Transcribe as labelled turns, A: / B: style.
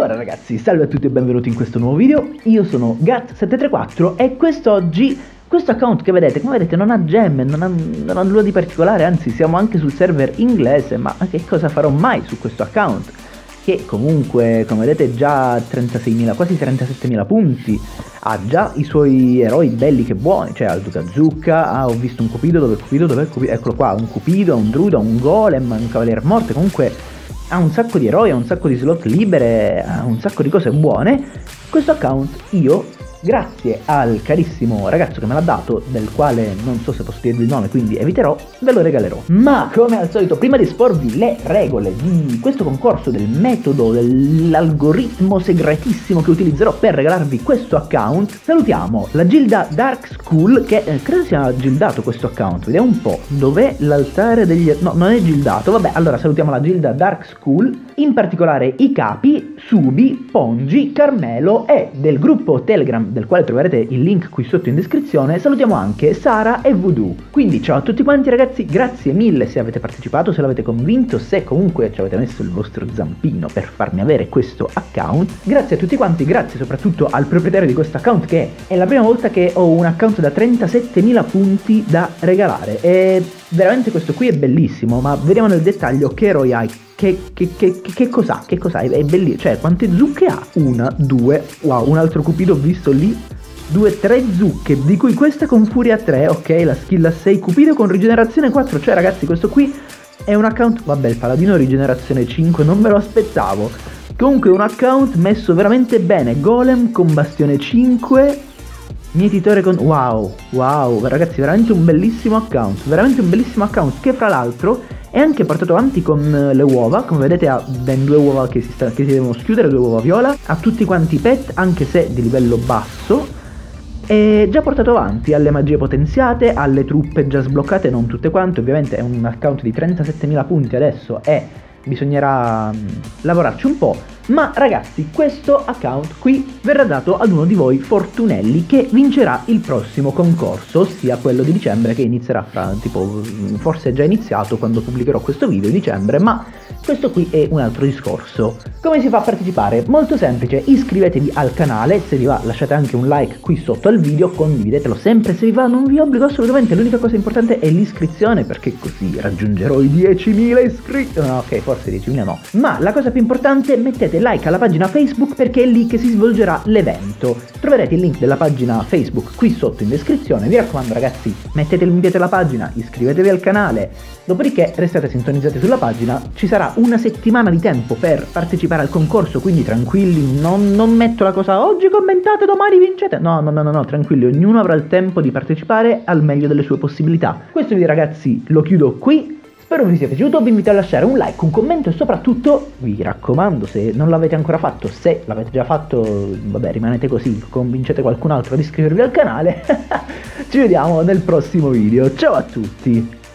A: Allora ragazzi, salve a tutti e benvenuti in questo nuovo video. Io sono Gat734 e quest'oggi, questo account che vedete, come vedete non ha gemme, non ha nulla di particolare, anzi siamo anche sul server inglese, ma che cosa farò mai su questo account? Che comunque, come vedete, già 36.000, quasi 37.000 punti, ha già i suoi eroi belli che buoni, cioè ha il Duca Zucca, ho visto un Cupido, dov'è il Cupido? Eccolo qua, un Cupido, un Druida, un Golem, un Cavaliere Morte, comunque ha un sacco di eroi, ha un sacco di slot libere, ha un sacco di cose buone. Questo account io, grazie al carissimo ragazzo che me l'ha dato, del quale non so se posso dirvi il nome, quindi eviterò, ve lo regalerò. Ma come al solito, prima di esporvi le regole di questo concorso, del metodo, dell'algoritmo segretissimo che utilizzerò per regalarvi questo account, salutiamo la Gilda Dark School, che credo sia gildato questo account. Vediamo un po', dov'è l'altare degli... no, non è gildato, vabbè, allora salutiamo la Gilda Dark School, in particolare i capi, Subi, Pongi, Carmelo e del gruppo Telegram, del quale troverete il link qui sotto in descrizione, salutiamo anche Sara e Voodoo. Quindi ciao a tutti quanti ragazzi, grazie mille se avete partecipato, se l'avete convinto, se comunque ci avete messo il vostro zampino per farmi avere questo account. Grazie a tutti quanti, grazie soprattutto al proprietario di questo account, che è la prima volta che ho un account da 37.000 punti da regalare. E veramente questo qui è bellissimo, ma vediamo nel dettaglio che eroi hai. Che cos'ha? Che cos'ha? È bellissimo. Cioè, quante zucche ha? Una, due, wow, un altro Cupido ho visto lì. 2, 3 zucche, di cui questa con Furia 3, ok, la skill a 6, Cupido con rigenerazione 4, cioè ragazzi questo qui è un account, vabbè il paladino rigenerazione 5, non me lo aspettavo. Comunque un account messo veramente bene, Golem con bastione 5, mietitore con... wow, ragazzi veramente un bellissimo account, che fra l'altro è anche portato avanti con le uova, come vedete ha ben 2 uova che si devono schiudere, 2 uova viola, ha tutti quanti i pet, anche se di livello basso, è già portato avanti, alle magie potenziate, alle truppe già sbloccate, non tutte quante, ovviamente è un account di 37.000 punti adesso e bisognerà lavorarci un po'. Ma ragazzi, questo account qui verrà dato ad uno di voi fortunelli che vincerà il prossimo concorso, ossia quello di dicembre, che inizierà fra, tipo, forse è già iniziato quando pubblicherò questo video, dicembre, ma questo qui è un altro discorso. Come si fa a partecipare? Molto semplice, iscrivetevi al canale, se vi va lasciate anche un like qui sotto al video, condividetelo sempre, se vi va non vi obbligo assolutamente, l'unica cosa importante è l'iscrizione, perché così raggiungerò i 10.000 iscritti, no ok, forse 10.000 no, ma la cosa più importante, mettete like alla pagina Facebook perché è lì che si svolgerà l'evento. Troverete il link della pagina Facebook qui sotto in descrizione. Vi raccomando ragazzi, mettete il mi piace alla pagina, iscrivetevi al canale, dopodiché restate sintonizzati sulla pagina. Ci sarà una settimana di tempo per partecipare al concorso, quindi tranquilli, non metto la cosa oggi commentate, domani vincete, no, tranquilli, ognuno avrà il tempo di partecipare al meglio delle sue possibilità. Questo video ragazzi lo chiudo qui. Spero vi sia piaciuto, vi invito a lasciare un like, un commento e soprattutto vi raccomando, se non l'avete ancora fatto, se l'avete già fatto, vabbè rimanete così, convincete qualcun altro ad iscrivervi al canale. Ci vediamo nel prossimo video, ciao a tutti!